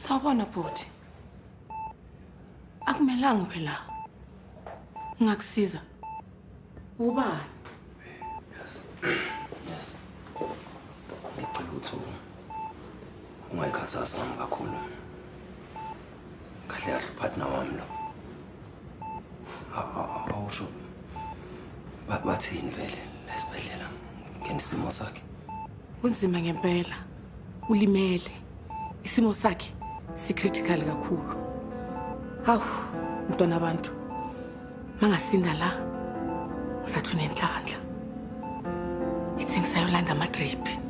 Sawubona bhuti. Akumelanga ube la. Ngakusiza. Ubani? Yes. Ngicela ukuthi ungayikhathazi ngami kakhulu. Kahle kahle upartner wami lo. Awusho bathini vele lesibhedlela ngenisimo sakhe. Kunzima ngempela. Ulimele. Isimo sakhe sicritical kakhulu. Hawu, mntwana abantu. Mangasinda la. Ngisathuna enhlanhla. Ithi ngisayolanda ama-drip.